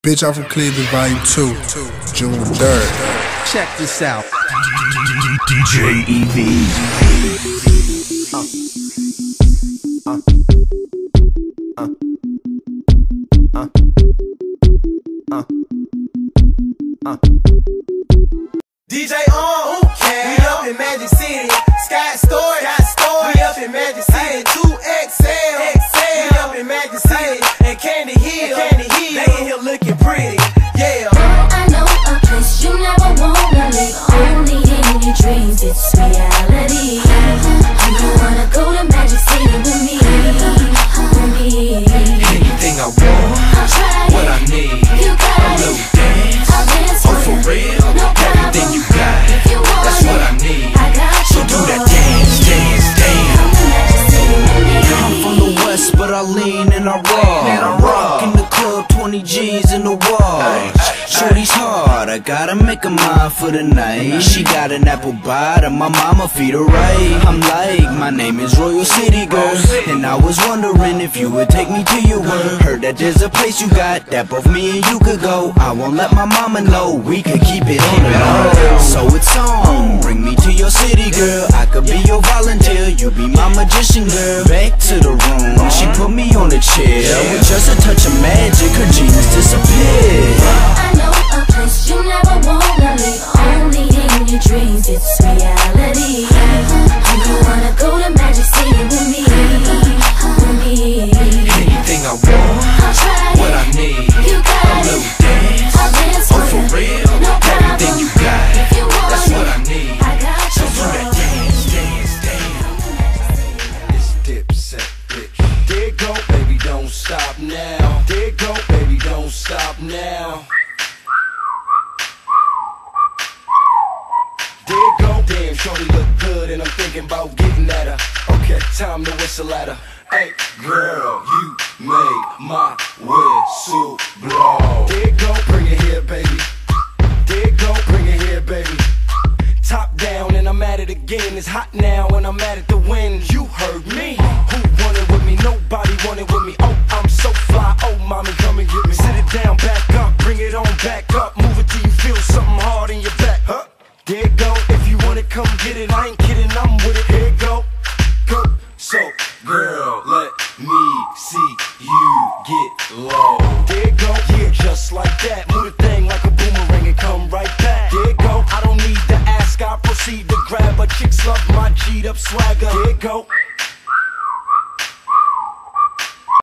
Bitch, I'm from Cleveland, Volume 2, June 3rd. Check this out. DJ EV. DJ on, we up in Magic City. Scott Storch, we up in Magic City. 2XL, we up in Magic City. And Candy Hill, they in here looking pretty. Yeah. I know a place you never wanna leave. Only in your dreams, it's reality. You wanna go to Magic City with me? Anything I want, I'll try what I need. You got A little dance, I'll dance oh for real. No problem. Everything you got, If you want that's what I need. I got So you, do that boy. dance, dance, dance. Come to Magic City with me. I'm from the west, but I lean and I rock. Rock in the club, 20 G's in the wall. Shorty's hard, I gotta make a mind for the night. She got an apple bite and my mama feed her right. I'm like, my name is Royal City Girl, and I was wondering if you would take me to your word. Heard that there's a place you got that both me and you could go. I won't let my mama know, we could keep it on the low. So it's on, bring me to your city, girl. I could be your volunteer, you be my magician, girl. Back to the room, she put me on a chair. With just a touch of magic, her genius disappeared. I know a place you never wanna leave. Only in your dreams, it's reality. You wanna go to Magic City with me? Anything I want, I'll try what I need. You A got little it. dance, I'll dance oh for real. No problem. Everything you got, If you want that's what I need. I got So you, do that boy. dance, dance, dance. It's Dipset, bitch. There go, baby, don't stop now. There go, baby, don't stop now. There go, damn, shorty look good, and I'm thinking about getting at her. Okay, time to whistle at her. Hey, girl, you make my whistle blow. There go, bring it here, baby. There go, bring it here, baby. Top down, and I'm at it again. It's hot now.